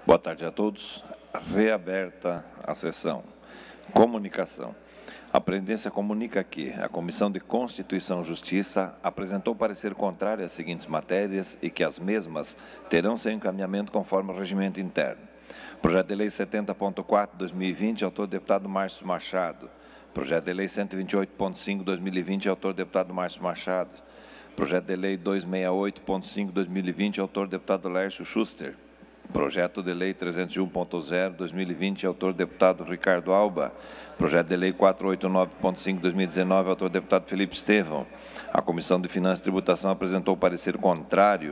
Boa tarde a todos. Reaberta a sessão. Comunicação. A presidência comunica que a Comissão de Constituição e Justiça apresentou parecer contrário às seguintes matérias e que as mesmas terão seu encaminhamento conforme o regimento interno. Projeto de Lei 70.4/2020, autor deputado Márcio Machado. Projeto de Lei 128.5/2020, autor deputado Márcio Machado. Projeto de Lei 268.5/2020, autor deputado Lércio Schuster. Projeto de Lei 301.0/2020, autor deputado Ricardo Alba. Projeto de Lei 489.5/2019, autor deputado Felipe Estevão. A Comissão de Finanças e Tributação apresentou parecer contrário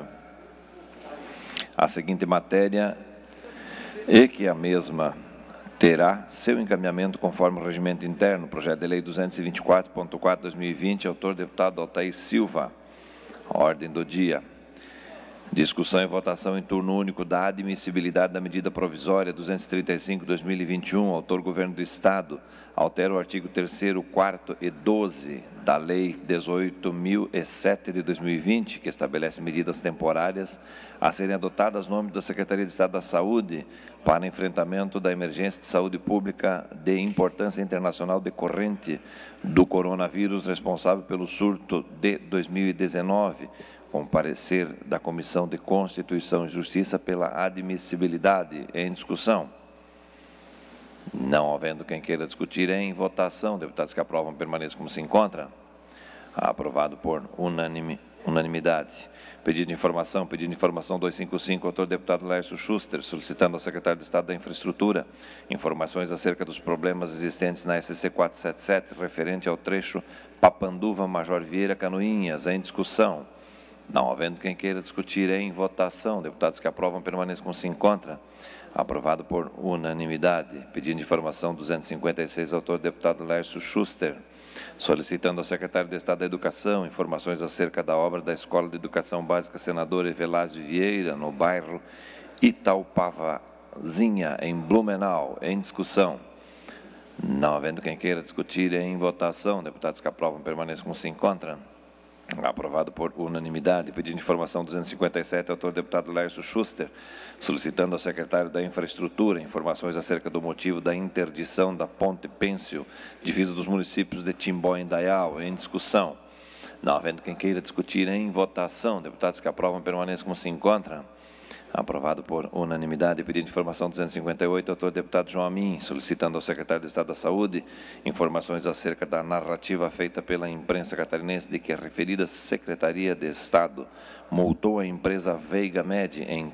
à seguinte matéria e que a mesma terá seu encaminhamento conforme o regimento interno. Projeto de Lei 224.4/2020, autor deputado Altair Silva. Ordem do dia. Discussão e votação em turno único da admissibilidade da medida provisória 235/2021, autor Governo do Estado, altera o artigo 3º, 4º e 12 da Lei 18.007 de 2020, que estabelece medidas temporárias a serem adotadas no âmbito da Secretaria de Estado da Saúde para enfrentamento da emergência de saúde pública de importância internacional decorrente do coronavírus responsável pelo surto de 2019, com parecer da Comissão de Constituição e Justiça pela admissibilidade. Em discussão. Não havendo quem queira discutir, em votação. Deputados que aprovam permaneçam como se encontra. Aprovado por unanimidade. Pedido de informação 255, autor deputado Lércio Schuster, solicitando ao secretário de Estado da Infraestrutura informações acerca dos problemas existentes na SC 477, referente ao trecho Papanduva Major Vieira Canoinhas. Em discussão. Não havendo quem queira discutir, em votação. Deputados que aprovam permaneçam como se encontra. Aprovado por unanimidade. Pedido de informação 256, autor deputado Lércio Schuster, solicitando ao secretário de Estado da Educação informações acerca da obra da Escola de Educação Básica Senador Evelásio Vieira, no bairro Itaupavazinha, em Blumenau. Em discussão. Não havendo quem queira discutir, em votação. Deputados que aprovam permaneçam como se encontra. Aprovado por unanimidade. Pedido de informação 257, autor deputado Lércio Schuster, solicitando ao secretário da Infraestrutura informações acerca do motivo da interdição da Ponte Pêncil, divisa dos municípios de Timbó e Indaial. Em discussão. Não havendo quem queira discutir, em votação. Deputados que aprovam permaneçam como se encontra. Aprovado por unanimidade. Pedido de informação 258, autor deputado João Amin, solicitando ao secretário de Estado da Saúde informações acerca da narrativa feita pela imprensa catarinense de que a referida Secretaria de Estado multou a empresa Veiga Med em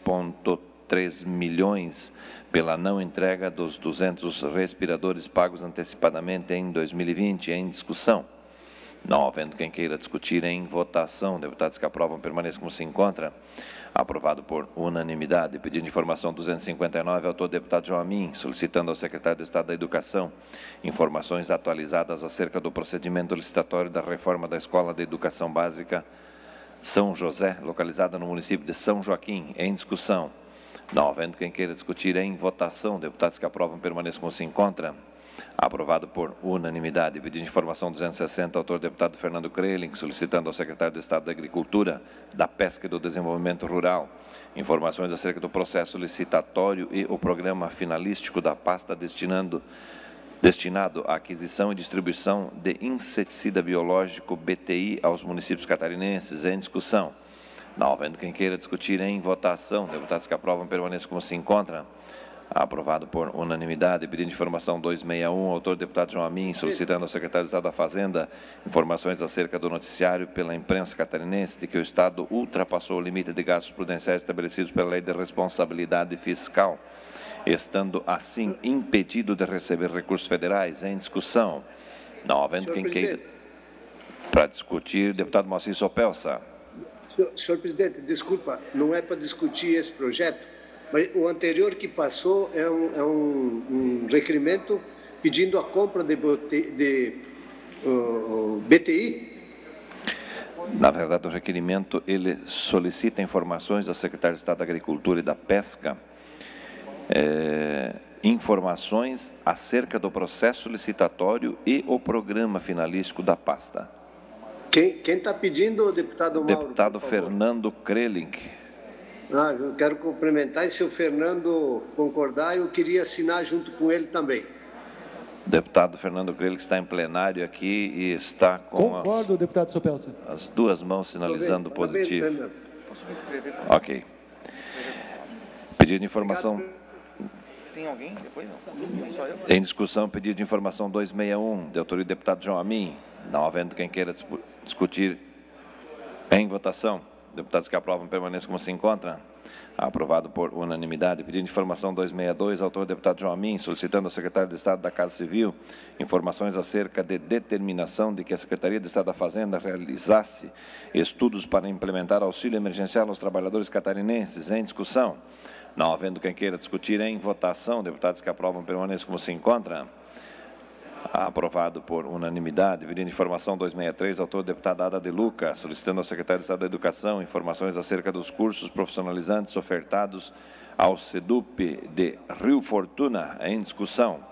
3,3 milhões pela não entrega dos 200 respiradores pagos antecipadamente em 2020. Em discussão. Não havendo quem queira discutir, em votação. Deputados que aprovam permaneçam como se encontra. Aprovado por unanimidade. Pedido de informação 259, autor deputado João Amin, solicitando ao secretário de Estado da Educação informações atualizadas acerca do procedimento licitatório da reforma da Escola de Educação Básica São José, localizada no município de São Joaquim. Em discussão. Não havendo quem queira discutir, em votação. Deputados que aprovam permaneçam como se encontra. Aprovado por unanimidade. Pedido de informação 260, autor deputado Fernando Kreling, solicitando ao secretário de Estado da Agricultura, da Pesca e do Desenvolvimento Rural informações acerca do processo licitatório e o programa finalístico da pasta destinado à aquisição e distribuição de inseticida biológico BTI aos municípios catarinenses. Em discussão. Não havendo quem queira discutir, em votação. Deputados que aprovam permaneçam como se encontra. Aprovado por unanimidade. Pedido de informação 261, autor deputado João Amin, solicitando ao secretário de Estado da Fazenda informações acerca do noticiário pela imprensa catarinense de que o Estado ultrapassou o limite de gastos prudenciais estabelecidos pela Lei de Responsabilidade Fiscal, estando assim impedido de receber recursos federais. Em discussão. Não havendo quem queira para discutir, deputado Moacir Sopelsa. Senhor presidente, desculpa, não é para discutir esse projeto, mas o anterior que passou é um requerimento pedindo a compra de BTI. Na verdade, o requerimento ele solicita informações da Secretaria de Estado da Agricultura e da Pesca, informações acerca do processo licitatório e o programa finalístico da pasta. Quem está pedindo, deputado Mauro? Deputado Fernando Kreling. Eu quero cumprimentar, e se o Fernando concordar, eu queria assinar junto com ele também. Deputado Fernando Crelli, que está em plenário aqui e está com Concordo, deputado Sopelsa. as duas mãos sinalizando positivo. Fernando. Posso me inscrever? Ok. Pedido de informação. Tem alguém? Depois não. Só eu. Em discussão, pedido de informação 261, de autoria do deputado João Amin. Não havendo quem queira discutir em votação. Deputados que aprovam permaneçam como se encontram. Aprovado por unanimidade. Pedido de informação 262, autor deputado João Amin, solicitando ao secretário de Estado da Casa Civil informações acerca de determinação de que a Secretaria de Estado da Fazenda realizasse estudos para implementar auxílio emergencial aos trabalhadores catarinenses. Em discussão. Não havendo quem queira discutir em votação, deputados que aprovam permaneçam como se encontram. Aprovado por unanimidade. Pedido de informação 263, autor deputada Ada de Luca, solicitando ao secretário de Estado da Educação informações acerca dos cursos profissionalizantes ofertados ao SEDUP de Rio Fortuna. Em discussão.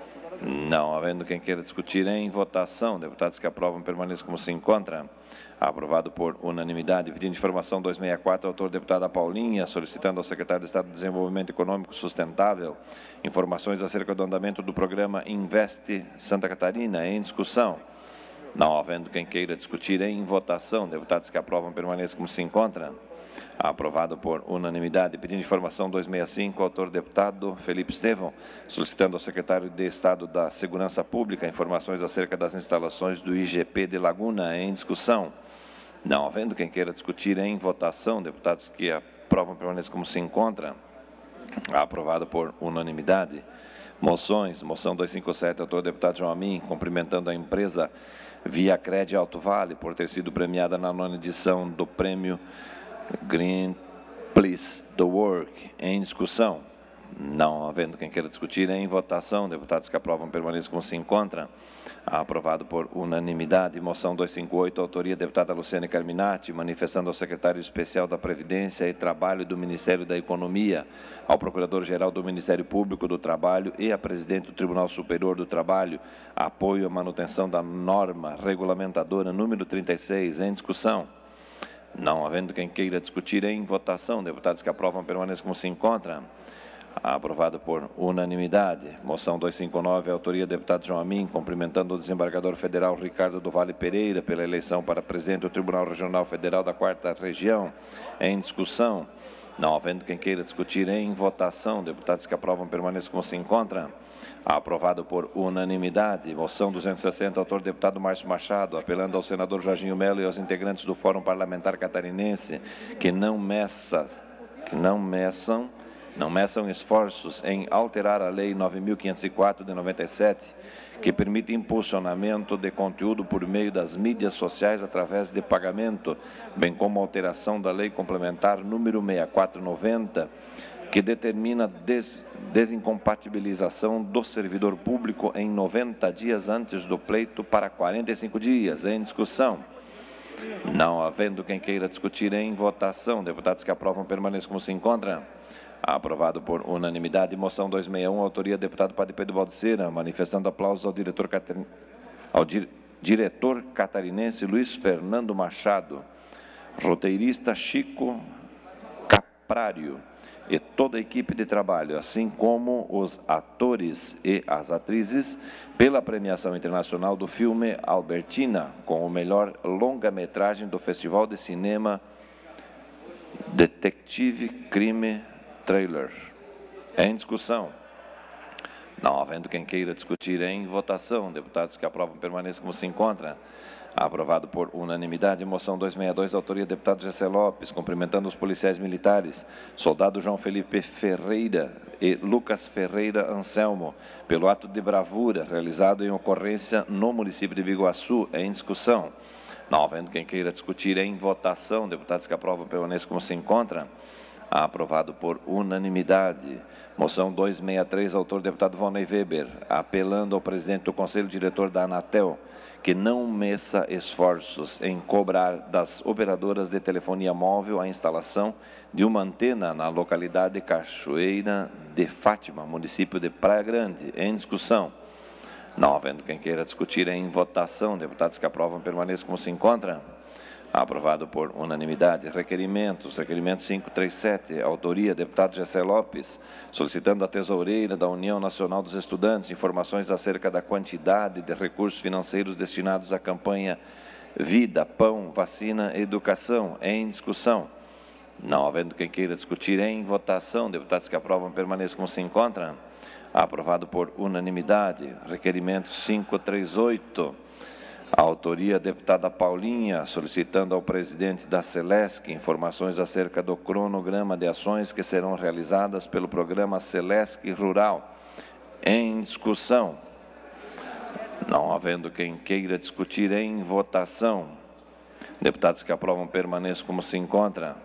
Não havendo quem queira discutir em votação, deputados que aprovam permaneçam como se encontram. Aprovado por unanimidade. Pedido de informação 264, autor deputada Paulinha, solicitando ao secretário de Estado de Desenvolvimento Econômico Sustentável informações acerca do andamento do programa Investe Santa Catarina. Em discussão. Não havendo quem queira discutir em votação, deputados que aprovam permaneçam como se encontram. Aprovado por unanimidade. Pedido de informação 265, autor deputado Felipe Estevão, solicitando ao secretário de Estado da Segurança Pública informações acerca das instalações do IGP de Laguna. Em discussão. Não havendo quem queira discutir em votação, deputados que aprovam permaneçam como se encontram. Aprovado por unanimidade. Moções. Moção 257, autor deputado João Amin, cumprimentando a empresa Via Cred Alto Vale por ter sido premiada na 9ª edição do prêmio Green Place to Work. Em discussão. Não havendo quem queira discutir em votação, deputados que aprovam permaneçam como se encontram. Aprovado por unanimidade. Moção 258, autoria deputada Luciane Carminati, manifestando ao secretário especial da Previdência e Trabalho do Ministério da Economia, ao procurador-geral do Ministério Público do Trabalho e à presidente do Tribunal Superior do Trabalho apoio à manutenção da norma regulamentadora número 36. Em discussão. Não havendo quem queira discutir em votação, deputados que aprovam permaneçam como se encontram. Aprovado por unanimidade. Moção 259, autoria do deputado João Amin, cumprimentando o desembargador federal Ricardo do Vale Pereira pela eleição para presidente do Tribunal Regional Federal da 4ª Região. Em discussão. Não havendo quem queira discutir em votação, deputados que aprovam permaneçam como se encontram. Aprovado por unanimidade. Moção 260, autor deputado Márcio Machado, apelando ao senador Jorginho Melo e aos integrantes do Fórum Parlamentar Catarinense que não meçam esforços em alterar a Lei 9.504 de 97, que permite impulsionamento de conteúdo por meio das mídias sociais através de pagamento, bem como alteração da Lei Complementar número 6490, que determina desincompatibilização do servidor público em 90 dias antes do pleito para 45 dias. Em discussão. Não havendo quem queira discutir em votação, deputados que aprovam permaneçam como se encontram. Aprovado por unanimidade. Moção 261, autoria do deputado Padre Pedro Baldiceira, manifestando aplausos ao diretor catarinense Luiz Fernando Machado, roteirista Chico Caprário e toda a equipe de trabalho, assim como os atores e as atrizes, pela premiação internacional do filme Albertina, com o melhor longa-metragem do Festival de Cinema Detetive Crime Trailer. Em discussão. Não havendo quem queira discutir em votação, deputados que aprovam permaneçam como se encontram. Aprovado por unanimidade. Moção 262, autoria do deputado Gessé Lopes, cumprimentando os policiais militares, soldado João Felipe Ferreira e Lucas Ferreira Anselmo, pelo ato de bravura realizado em ocorrência no município de Biguaçu. Em discussão. Não havendo quem queira discutir em votação, deputados que aprovam permaneçam como se encontram. Aprovado por unanimidade. Moção 263, autor deputado Vonei Weber, apelando ao presidente do Conselho Diretor da Anatel, que não meça esforços em cobrar das operadoras de telefonia móvel a instalação de uma antena na localidade Cachoeira de Fátima, município de Praia Grande. Em discussão. Não havendo quem queira discutir em votação, deputados que aprovam permaneçam como se encontram. Aprovado por unanimidade. Requerimentos. Requerimento 537, autoria, deputado Gessé Lopes, solicitando à Tesoureira da União Nacional dos Estudantes informações acerca da quantidade de recursos financeiros destinados à campanha Vida, Pão, Vacina, Educação. Em discussão. Não havendo quem queira discutir, em votação. Deputados que aprovam permaneçam como se encontram. Aprovado por unanimidade. Requerimento 538. A autoria, deputada Paulinha, solicitando ao presidente da Celesc informações acerca do cronograma de ações que serão realizadas pelo programa Celesc Rural. Em discussão. Não havendo quem queira discutir, em votação. Deputados que aprovam permaneçam como se encontram.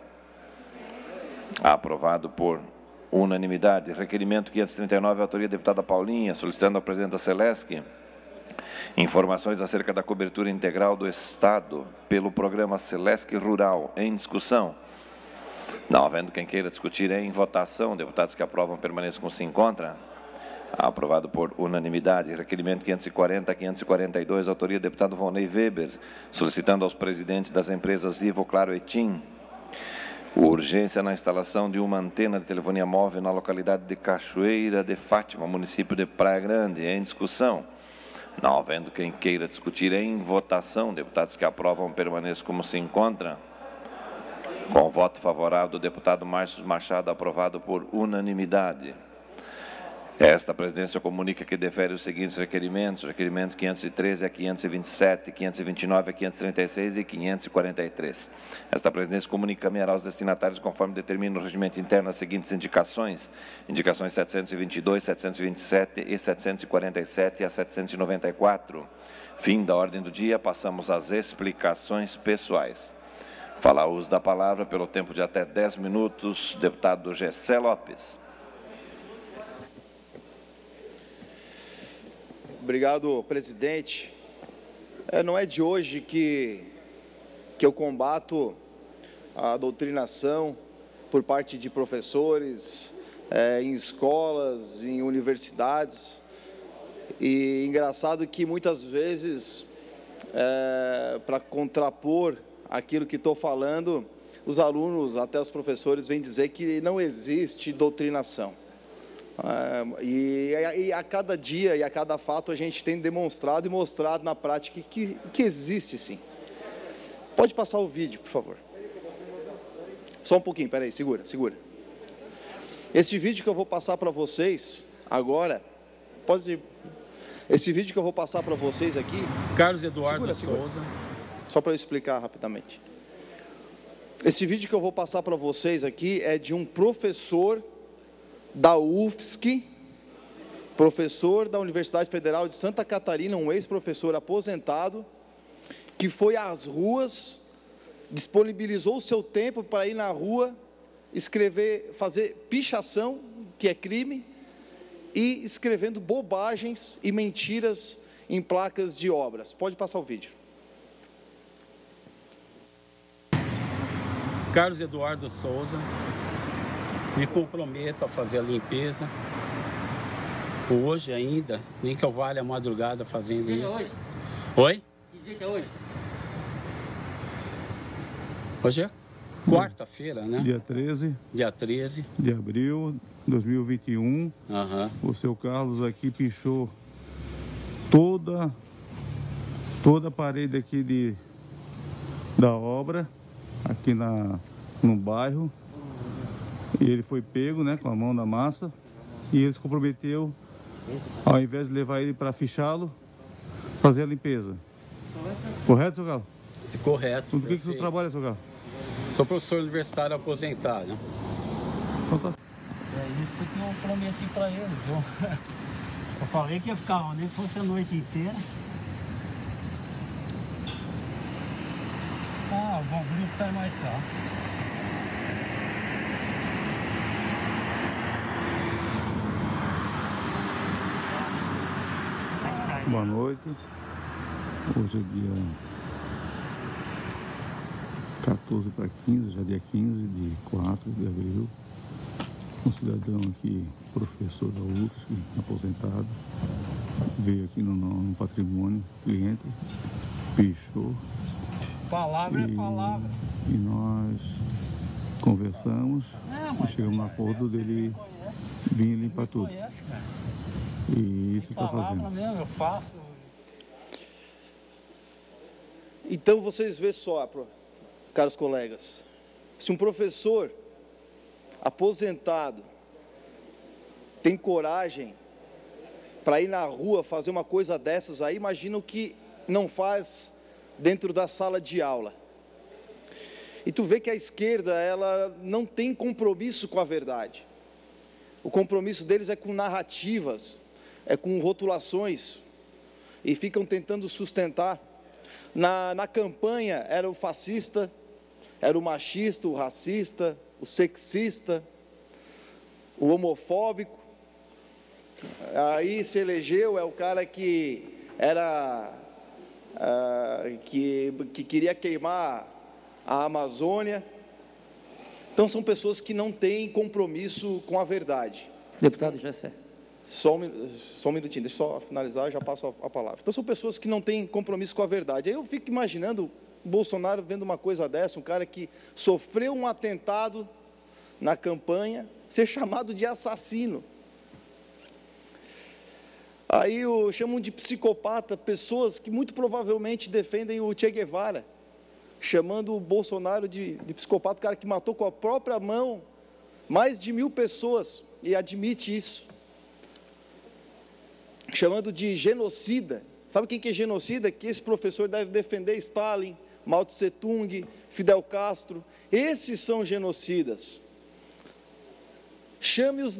Aprovado por unanimidade. Requerimento 539, autoria da deputada Paulinha, solicitando ao presidente da Celesc informações acerca da cobertura integral do Estado pelo programa Celesc Rural. Em discussão. Não havendo quem queira discutir, em votação. Deputados que aprovam permaneçam como se encontram. Aprovado por unanimidade. Requerimento 540, 542, autoria do deputado Volney Weber, solicitando aos presidentes das empresas Vivo, Claro e TIM urgência na instalação de uma antena de telefonia móvel na localidade de Cachoeira de Fátima, município de Praia Grande. Em discussão. Não havendo quem queira discutir, em votação. Deputados que aprovam permaneçam como se encontram. Com o voto favorável do deputado Márcio Machado, aprovado por unanimidade. Esta presidência comunica que defere os seguintes requerimentos. Requerimentos 513 a 527, 529 a 536 e 543. Esta presidência comunica encaminhará aos destinatários, conforme determina o regimento interno, as seguintes indicações. Indicações 722, 727 e 747 a 794. Fim da ordem do dia, passamos às explicações pessoais. Fala o uso da palavra pelo tempo de até 10 minutos, deputado Gessé Lopes. Obrigado, presidente. Não é de hoje que eu combato a doutrinação por parte de professores em escolas, em universidades. E engraçado que muitas vezes, para contrapor aquilo que estou falando, os alunos, até os professores, vêm dizer que não existe doutrinação. E a cada dia e a cada fato a gente tem demonstrado e mostrado na prática que existe sim. Pode passar o vídeo, por favor. Só um pouquinho, peraí, segura. Esse vídeo que eu vou passar para vocês agora, esse vídeo que eu vou passar para vocês aqui... Carlos Eduardo Souza. Só para eu explicar rapidamente. Esse vídeo que eu vou passar para vocês aqui é de um professor da UFSC, professor da Universidade Federal de Santa Catarina, um ex-professor aposentado, que foi às ruas, disponibilizou o seu tempo para ir na rua, escrever, fazer pichação, que é crime, e escrevendo bobagens e mentiras em placas de obras. Pode passar o vídeo. Carlos Eduardo Souza. Me comprometo a fazer a limpeza. Hoje ainda, nem que eu valha a madrugada fazendo isso. Hoje? Oi? Que dia que é hoje? Hoje é quarta-feira, né? Dia 13. Dia 13. De abril de 2021. Uhum. O seu Carlos aqui pichou toda a parede aqui da obra, aqui no bairro. E ele foi pego, né, com a mão na massa, e ele se comprometeu, ao invés de levar ele para fichá-lo, fazer a limpeza. Correto, seu Carlos? Correto. Do que você trabalha, seu Carlos? Sou professor universitário aposentado. Então tá. É isso que eu prometi para eles, viu? Eu falei que ia ficar nem que fosse a noite inteira. Ah, o bagulho sai mais fácil. Boa noite. Hoje é dia 14 para 15, já dia 15 de 4 de abril. Um cidadão aqui, professor da UFSC, aposentado, veio aqui no patrimônio, cliente, pichou Palavra é palavra. E nós conversamos e chegamos no acordo dele vir limpar tudo. Conhece, cara. E isso está Palavra fazendo. mesmo, eu faço. Então, vocês vê só, caros colegas, se um professor aposentado tem coragem para ir na rua fazer uma coisa dessas aí, imagina o que não faz dentro da sala de aula. E tu vê que a esquerda, ela não tem compromisso com a verdade. O compromisso deles é com narrativas, é com rotulações, e ficam tentando sustentar. Na campanha era o fascista, era o machista, o racista, o sexista, o homofóbico. Aí se elegeu, é o cara que era que queria queimar a Amazônia. Então são pessoas que não têm compromisso com a verdade. Deputado Gessé. Só um minutinho, deixa eu só finalizar e já passo a palavra. Então são pessoas que não têm compromisso com a verdade. Aí eu fico imaginando o Bolsonaro vendo uma coisa dessa, um cara que sofreu um atentado na campanha, ser chamado de assassino. Aí chamam de psicopata pessoas que muito provavelmente defendem o Che Guevara, chamando o Bolsonaro de psicopata, o cara que matou com a própria mão mais de 1000 pessoas, e admite isso. Chamando de genocida. Sabe quem que é genocida? Que esse professor deve defender Stalin, Mao Tse Tung, Fidel Castro. Esses são genocidas. Chame-os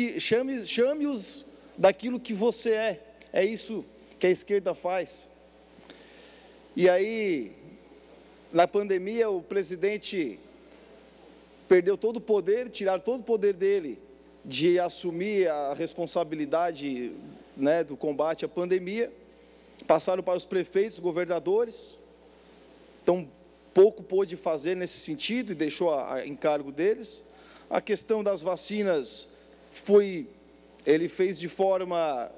daquilo que você é. É isso que a esquerda faz. E aí, na pandemia, o presidente perdeu todo o poder, tiraram todo o poder dele de assumir a responsabilidade, né, do combate à pandemia, passaram para os prefeitos, governadores, então pouco pôde fazer nesse sentido e deixou a encargo deles. A questão das vacinas ele fez de forma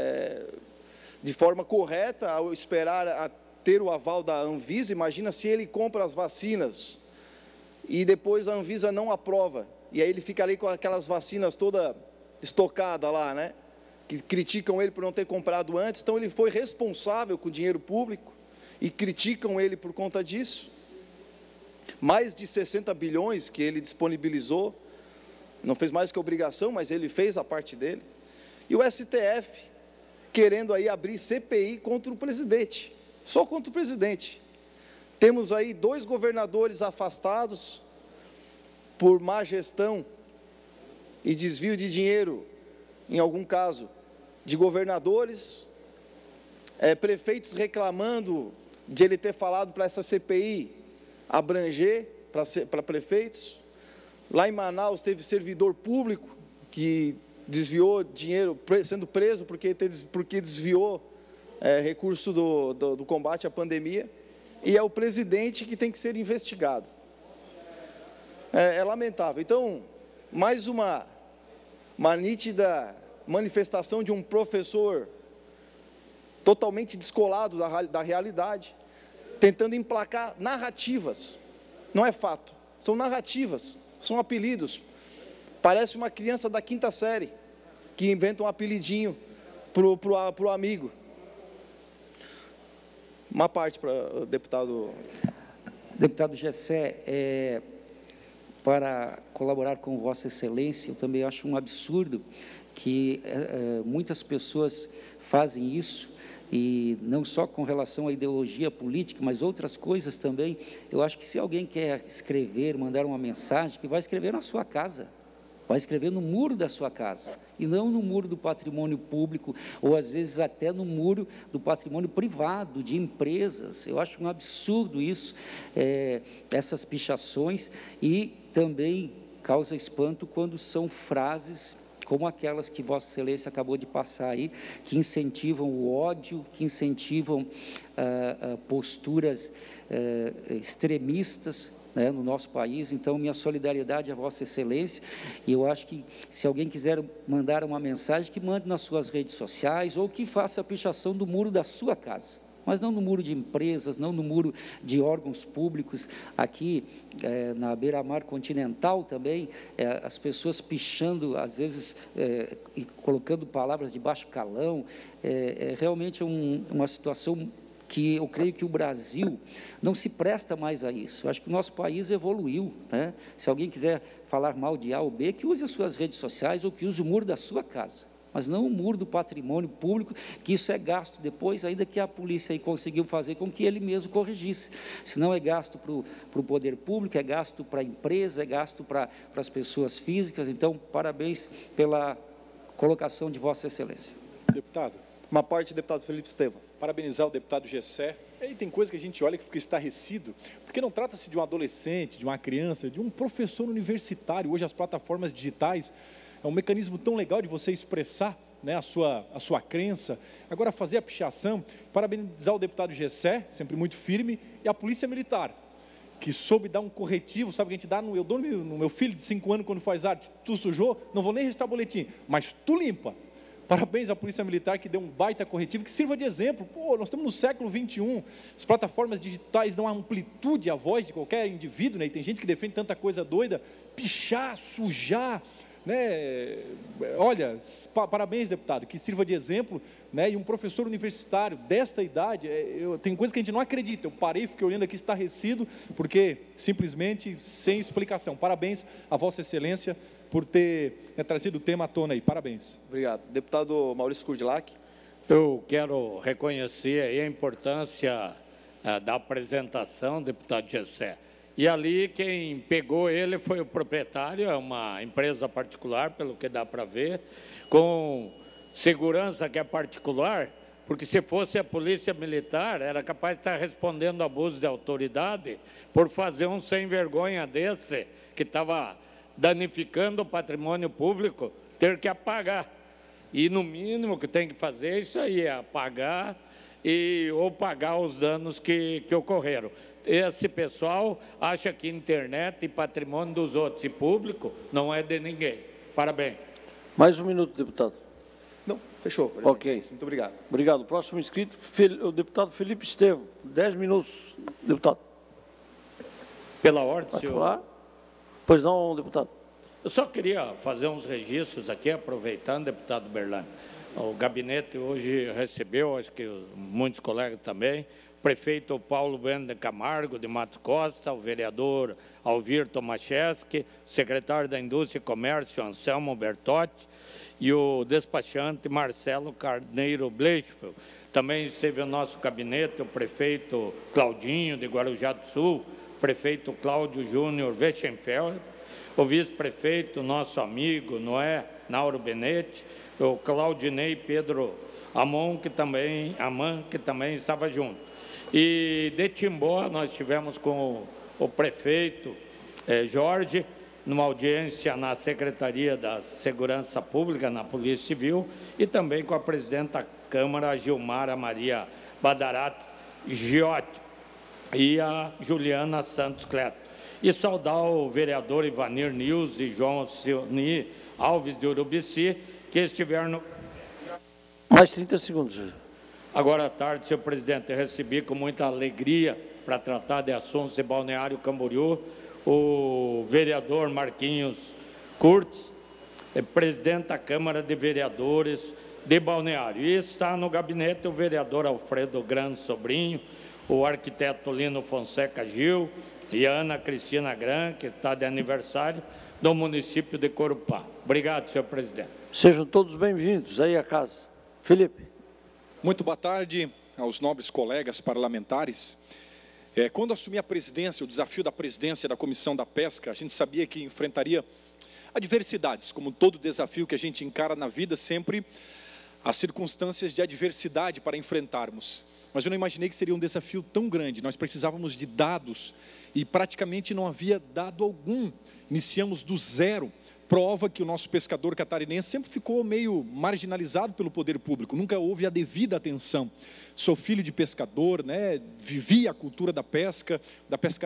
correta, ao esperar a ter o aval da Anvisa. Imagina se ele compra as vacinas e depois a Anvisa não aprova, e aí ele fica ali com aquelas vacinas toda estocada lá, né? Que criticam ele por não ter comprado antes. Então ele foi responsável com o dinheiro público e criticam ele por conta disso. Mais de 60 bilhões que ele disponibilizou, não fez mais que obrigação, mas ele fez a parte dele. E o STF querendo aí abrir CPI contra o presidente, só contra o presidente. Temos aí 2 governadores afastados por má gestão e desvio de dinheiro, em algum caso, de governadores, prefeitos reclamando de ele ter falado para essa CPI abranger para prefeitos. Lá em Manaus teve servidor público que desviou dinheiro, sendo preso porque desviou recurso do combate à pandemia, e é o presidente que tem que ser investigado. É lamentável. Então, mais uma nítida manifestação de um professor totalmente descolado da realidade, tentando emplacar narrativas. Não é fato, são narrativas, são apelidos. Parece uma criança da 5ª série que inventa um apelidinho pro amigo. Uma parte para o deputado. Deputado Gessé, para colaborar com Vossa Excelência, eu também acho um absurdo que muitas pessoas fazem isso, e não só com relação à ideologia política, mas outras coisas também. Eu acho que se alguém quer escrever, mandar uma mensagem, que vai escrever na sua casa, vai escrever no muro da sua casa, e não no muro do patrimônio público, ou às vezes até no muro do patrimônio privado, de empresas. Eu acho um absurdo isso, essas pichações, e também causa espanto quando são frases como aquelas que Vossa Excelência acabou de passar aí, que incentivam o ódio, que incentivam posturas extremistas, né, no nosso país. Então, minha solidariedade a Vossa Excelência, e eu acho que se alguém quiser mandar uma mensagem, que mande nas suas redes sociais, ou que faça a pichação do muro da sua casa. mas não no muro de empresas, não no muro de órgãos públicos. Aqui, na beira-mar continental também, as pessoas pichando, às vezes, e colocando palavras de baixo calão, realmente uma situação que eu creio que o Brasil não se presta mais a isso. Eu acho que o nosso país evoluiu, né? Se alguém quiser falar mal de A ou B, que use as suas redes sociais ou que use o muro da sua casa, mas não o muro do patrimônio público, que isso é gasto depois, ainda que a polícia aí conseguiu fazer com que ele mesmo corrigisse. Se não é gasto para o poder público, é gasto para a empresa, é gasto para as pessoas físicas. Então, parabéns pela colocação de Vossa Excelência. Deputado. Uma parte, deputado Felipe Estevão. Parabenizar o deputado Gessé. E tem coisa que a gente olha que fica estarrecido, porque não trata-se de um adolescente, de uma criança, de um professor universitário. Hoje as plataformas digitais é um mecanismo tão legal de você expressar, né, a sua crença. Agora, fazer a pichação, parabenizar o deputado Gessé, sempre muito firme, e a Polícia Militar, que soube dar um corretivo. Sabe o que a gente dá? Eu dou no meu filho de 5 anos, quando faz arte, tu sujou, não vou nem registrar boletim, mas tu limpa. Parabéns à Polícia Militar, que deu um baita corretivo, que sirva de exemplo. Pô, nós estamos no século XXI, as plataformas digitais dão amplitude à voz de qualquer indivíduo, né? E tem gente que defende tanta coisa doida, pichar, sujar, né? Olha, parabéns, deputado, que sirva de exemplo, né? E um professor universitário desta idade, tem coisa que a gente não acredita. Eu parei, fiquei olhando aqui estarrecido, porque simplesmente sem explicação. Parabéns a Vossa Excelência por ter trazido o tema à tona aí. Parabéns. Obrigado. Deputado Maurício Kurdilac. Eu quero reconhecer aí a importância da apresentação, deputado Gessé. E ali quem pegou ele foi o proprietário, é uma empresa particular, pelo que dá para ver, com segurança que é particular, porque se fosse a Polícia Militar, era capaz de estar respondendo abuso de autoridade por fazer um sem vergonha desse, que estava danificando o patrimônio público, ter que apagar. E, no mínimo, o que tem que fazer é isso aí, é apagar ou pagar os danos que ocorreram. Esse pessoal acha que internet e patrimônio dos outros e público não é de ninguém. Parabéns. Mais um minuto, deputado. Não, fechou. Presidente. Ok. Muito obrigado. Obrigado. Próximo inscrito, o deputado Felipe Estevão. 10 minutos, deputado. Pela ordem, Pode senhor. falar? Pois não, deputado. Eu só queria fazer uns registros aqui, aproveitando, deputado Berlani. O gabinete hoje recebeu, acho que muitos colegas também, o prefeito Paulo Bueno de Camargo, de Matos Costa, o vereador Alvir Tomaszewski, o secretário da Indústria e Comércio, Anselmo Bertotti, e o despachante Marcelo Carneiro Blechfeld. Também esteve no nosso gabinete o prefeito Claudinho, de Guarujá do Sul, o prefeito Cláudio Júnior Weschenfeld, o vice-prefeito, nosso amigo Noé Nauro Benetti, o Claudinei Pedro Amon, que também estava junto. E de Timbó, nós tivemos com o prefeito Jorge, numa audiência na Secretaria da Segurança Pública, na Polícia Civil, e também com a presidenta da Câmara, Gilmara Maria Badarates Giotti, e a Juliana Santos Cleto. E saudar o vereador Ivanir Nils e João Cioni Alves de Urubici, que estiveram no... Mais 30 segundos. Agora à tarde, senhor presidente, eu recebi com muita alegria para tratar de assuntos de Balneário Camboriú o vereador Marquinhos Curtis, presidente da Câmara de Vereadores de Balneário. E está no gabinete o vereador Alfredo Grande Sobrinho, o arquiteto Lino Fonseca Gil e a Ana Cristina Gran, que está de aniversário, do município de Corupá. Obrigado, senhor presidente. Sejam todos bem-vindos aí à casa. Felipe. Muito boa tarde aos nobres colegas parlamentares. Quando assumi a presidência, o desafio da presidência da Comissão da Pesca, a gente sabia que enfrentaria adversidades, como todo desafio que a gente encara na vida, sempre há circunstâncias de adversidade para enfrentarmos. Mas eu não imaginei que seria um desafio tão grande. Nós precisávamos de dados e praticamente não havia dado algum. Iniciamos do zero, prova que o nosso pescador catarinense sempre ficou meio marginalizado pelo poder público, nunca houve a devida atenção. Sou filho de pescador, né? Vivi a cultura da pesca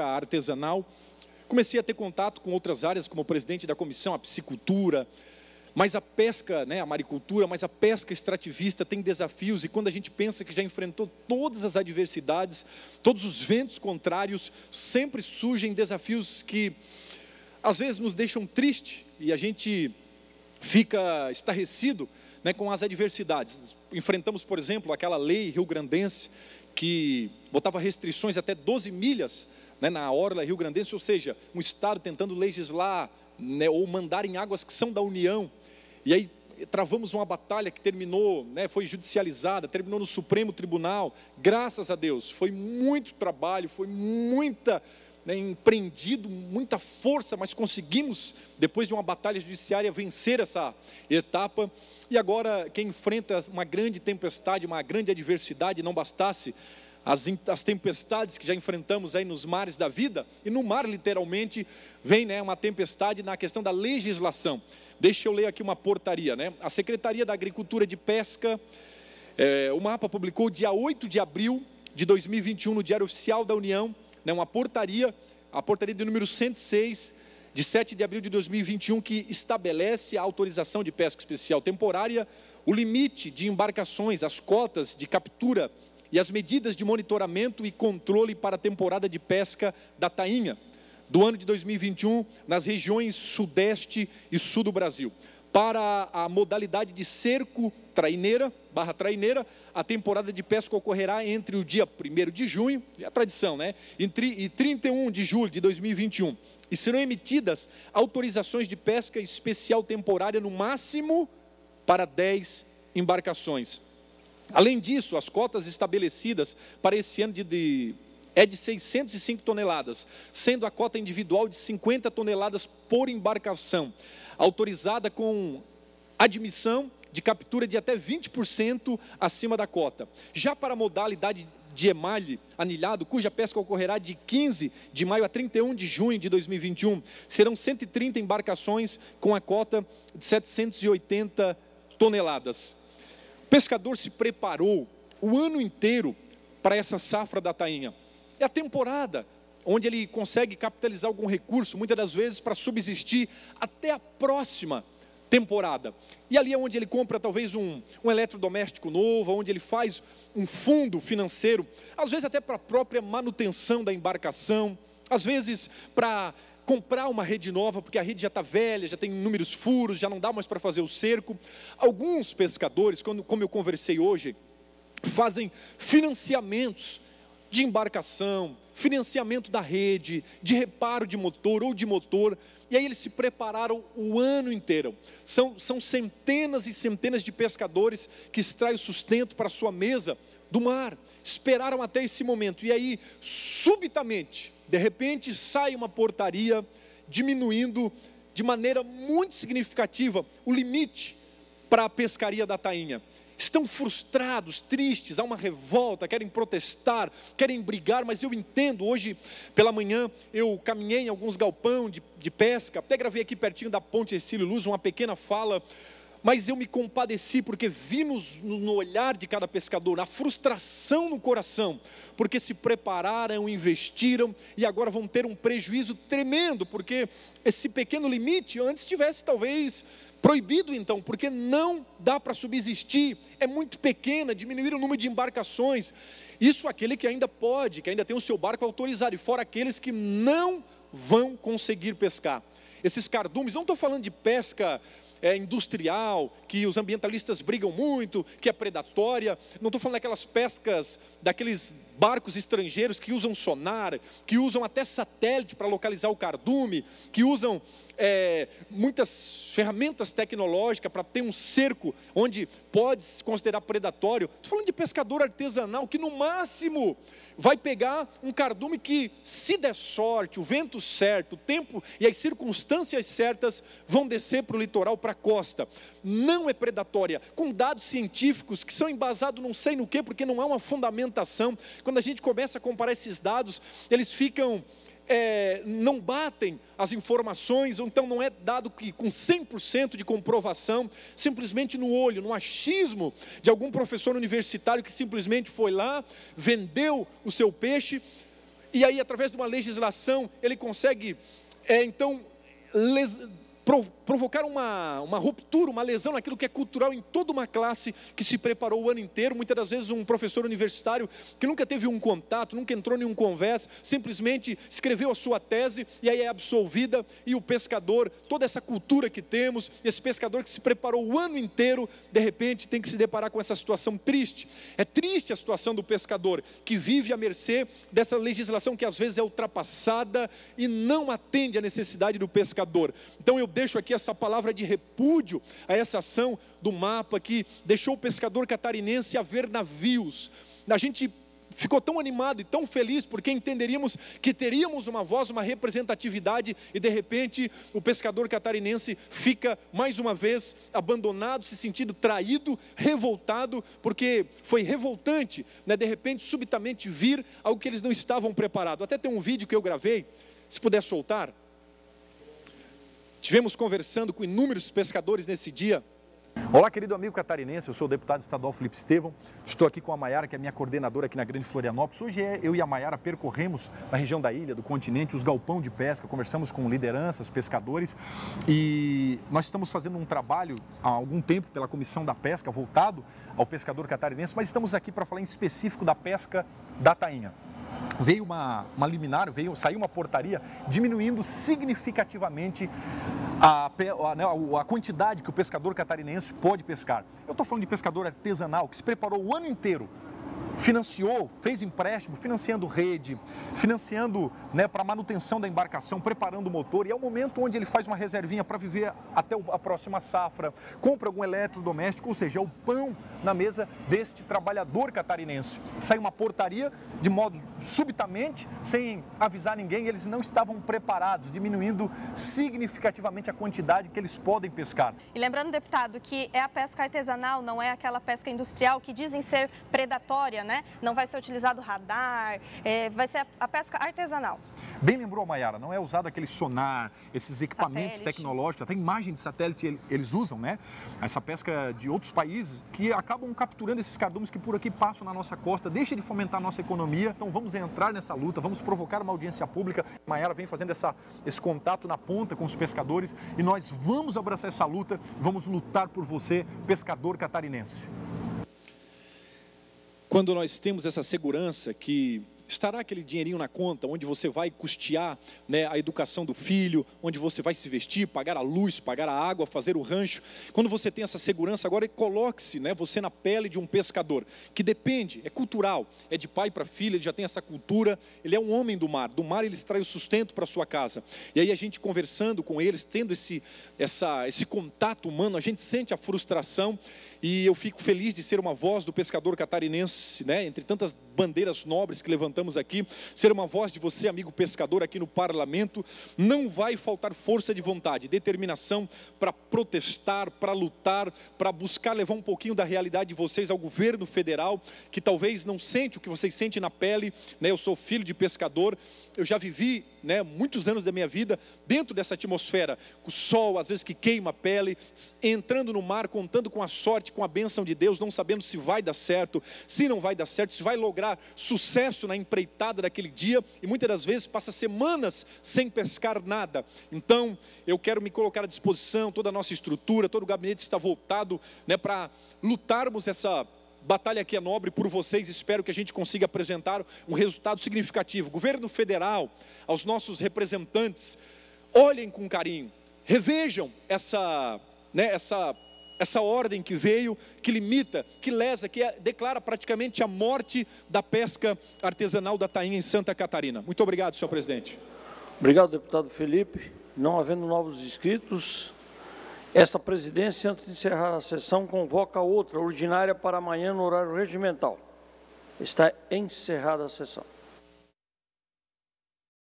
artesanal. Comecei a ter contato com outras áreas, como presidente da comissão, a piscicultura, Mas a pesca, né, a maricultura, mas a pesca extrativista tem desafios, e quando a gente pensa que já enfrentou todas as adversidades, todos os ventos contrários, sempre surgem desafios que às vezes nos deixam triste, e a gente fica estarrecido, né, com as adversidades. Enfrentamos, por exemplo, aquela lei rio-grandense, que botava restrições até 12 milhas, né, na orla rio-grandense, ou seja, um estado tentando legislar, né, ou mandar em águas que são da União. E aí travamos uma batalha que terminou, né, foi judicializada, terminou no Supremo Tribunal. Graças a Deus, foi muito trabalho, foi muita, né, empreendido, muita força, mas conseguimos, depois de uma batalha judiciária, vencer essa etapa. E agora, quem enfrenta uma grande tempestade, uma grande adversidade, não bastasse as tempestades que já enfrentamos aí nos mares da vida, e no mar literalmente vem, né, uma tempestade na questão da legislação. Deixa eu ler aqui uma portaria, né? A Secretaria da Agricultura e de Pesca, o MAPA publicou dia 8 de abril de 2021 no Diário Oficial da União, né, uma portaria, a portaria de número 106, de 7 de abril de 2021, que estabelece a autorização de pesca especial temporária, o limite de embarcações, as cotas de captura e as medidas de monitoramento e controle para a temporada de pesca da tainha do ano de 2021 nas regiões sudeste e sul do Brasil. Para a modalidade de cerco traineira, a temporada de pesca ocorrerá entre o dia 1º de junho, é a tradição, né? E 31 de julho de 2021. E serão emitidas autorizações de pesca especial temporária no máximo para 10 embarcações. Além disso, as cotas estabelecidas para esse ano de 605 toneladas, sendo a cota individual de 50 toneladas por embarcação, autorizada com admissão de captura de até 20% acima da cota. Já para a modalidade de emalhe anilhado, cuja pesca ocorrerá de 15 de maio a 31 de junho de 2021, serão 130 embarcações com a cota de 780 toneladas. O pescador se preparou o ano inteiro para essa safra da tainha. É a temporada onde ele consegue capitalizar algum recurso, muitas das vezes para subsistir até a próxima temporada. E ali é onde ele compra talvez um eletrodoméstico novo, onde ele faz um fundo financeiro, às vezes até para a própria manutenção da embarcação, às vezes para comprar uma rede nova, porque a rede já está velha, já tem inúmeros furos, já não dá mais para fazer o cerco. Alguns pescadores, como eu conversei hoje, fazem financiamentos de embarcação, financiamento da rede, de reparo de motor ou de motor, e aí eles se prepararam o ano inteiro. São centenas e centenas de pescadores que extraem o sustento para a sua mesa do mar, esperaram até esse momento, e aí subitamente, de repente sai uma portaria diminuindo de maneira muito significativa o limite para a pescaria da tainha. Estão frustrados, tristes, há uma revolta, querem protestar, querem brigar, mas eu entendo. Hoje pela manhã eu caminhei em alguns galpões de pesca, até gravei aqui pertinho da ponte Hercílio Luz uma pequena fala, mas eu me compadeci, porque vi no olhar de cada pescador, a frustração no coração, porque se prepararam, investiram, e agora vão ter um prejuízo tremendo, porque esse pequeno limite antes tivesse talvez proibido então, porque não dá para subsistir, é muito pequena, diminuir o número de embarcações, isso aquele que ainda pode, que ainda tem o seu barco autorizado, e fora aqueles que não vão conseguir pescar. Esses cardumes, não estou falando de pesca industrial, que os ambientalistas brigam muito, que é predatória, não estou falando daquelas pescas, daqueles barcos estrangeiros que usam sonar, que usam até satélite para localizar o cardume, que usam muitas ferramentas tecnológicas para ter um cerco onde pode se considerar predatório. Estou falando de pescador artesanal que no máximo vai pegar um cardume que, se der sorte, o vento certo, o tempo e as circunstâncias certas, vão descer para o litoral, para a costa. Não é predatória, com dados científicos que são embasados não sei no que, porque não há uma fundamentação. Quando a gente começa a comparar esses dados, eles ficam... não batem as informações, ou então não é dado que com 100% de comprovação, simplesmente no olho, no achismo de algum professor universitário que simplesmente foi lá, vendeu o seu peixe, e aí através de uma legislação ele consegue então provocar uma ruptura, uma lesão naquilo que é cultural em toda uma classe que se preparou o ano inteiro. Muitas das vezes um professor universitário que nunca teve um contato, nunca entrou em um conversa, simplesmente escreveu a sua tese e aí é absolvida. E o pescador, toda essa cultura que temos, esse pescador que se preparou o ano inteiro, de repente tem que se deparar com essa situação triste. É triste a situação do pescador que vive à mercê dessa legislação que às vezes é ultrapassada e não atende à necessidade do pescador. Então eu deixo aqui essa palavra de repúdio a essa ação do MAPA que deixou o pescador catarinense a ver navios. A gente ficou tão animado e tão feliz porque entenderíamos que teríamos uma voz, uma representatividade e de repente o pescador catarinense fica mais uma vez abandonado, se sentindo traído, revoltado, porque foi revoltante, né, de repente, subitamente vir algo que eles não estavam preparados. Até tem um vídeo que eu gravei, se puder soltar. Tivemos conversando com inúmeros pescadores nesse dia. Olá, querido amigo catarinense, eu sou o deputado estadual Felipe Estevão, estou aqui com a Maiara, que é minha coordenadora aqui na Grande Florianópolis. Hoje eu e a Maiara percorremos na região da ilha, do continente, os galpão de pesca, conversamos com lideranças, pescadores e nós estamos fazendo um trabalho há algum tempo pela Comissão da Pesca, voltado ao pescador catarinense, mas estamos aqui para falar em específico da pesca da tainha. Veio uma liminar, saiu uma portaria diminuindo significativamente a quantidade que o pescador catarinense pode pescar. Eu estou falando de pescador artesanal que se preparou o ano inteiro, financiou, fez empréstimo, financiando rede, financiando, né, para manutenção da embarcação, preparando o motor, e é o momento onde ele faz uma reservinha para viver até a próxima safra, compra algum eletrodoméstico, ou seja, é o pão na mesa deste trabalhador catarinense. Sai uma portaria de modo subitamente, sem avisar ninguém, eles não estavam preparados, diminuindo significativamente a quantidade que eles podem pescar. E lembrando, deputado, que é a pesca artesanal, não é aquela pesca industrial que dizem ser predatória, né? Não vai ser utilizado radar, vai ser a pesca artesanal. Bem lembrou, Maiara, não é usado aquele sonar, esses equipamentos tecnológicos, até imagem de satélite eles usam, né? Essa pesca de outros países que acabam capturando esses cardumes que por aqui passam na nossa costa, deixa de fomentar a nossa economia. Então vamos entrar nessa luta, vamos provocar uma audiência pública. Maiara vem fazendo esse contato na ponta com os pescadores e nós vamos abraçar essa luta, vamos lutar por você, pescador catarinense. Quando nós temos essa segurança que estará aquele dinheirinho na conta, onde você vai custear, né, a educação do filho, onde você vai se vestir, pagar a luz, pagar a água, fazer o rancho. Quando você tem essa segurança, agora coloque-se, né, você na pele de um pescador, que depende, é cultural, é de pai para filho, ele já tem essa cultura, ele é um homem do mar ele extrai o sustento para a sua casa. E aí a gente conversando com eles, tendo esse contato humano, a gente sente a frustração. E eu fico feliz de ser uma voz do pescador catarinense, né? Entre tantas bandeiras nobres que levantamos aqui, ser uma voz de você, amigo pescador, aqui no parlamento. Não vai faltar força de vontade, determinação para protestar, para lutar, para buscar levar um pouquinho da realidade de vocês ao governo federal, que talvez não sente o que vocês sentem na pele, né? Eu sou filho de pescador, eu já vivi, né, muitos anos da minha vida dentro dessa atmosfera, o sol às vezes que queima a pele, entrando no mar, contando com a sorte, com a bênção de Deus, não sabendo se vai dar certo, se não vai dar certo, se vai lograr sucesso na empreitada daquele dia, e muitas das vezes passa semanas sem pescar nada. Então eu quero me colocar à disposição, toda a nossa estrutura, todo o gabinete está voltado, né, para lutarmos essa batalha que é nobre por vocês. Espero que a gente consiga apresentar um resultado significativo. Governo federal, aos nossos representantes, olhem com carinho, revejam essa ordem que veio, que limita, que lesa, que declara praticamente a morte da pesca artesanal da tainha em Santa Catarina. Muito obrigado, senhor presidente. Obrigado, deputado Felipe. Não havendo novos inscritos, esta presidência, antes de encerrar a sessão, convoca outra ordinária para amanhã no horário regimental. Está encerrada a sessão.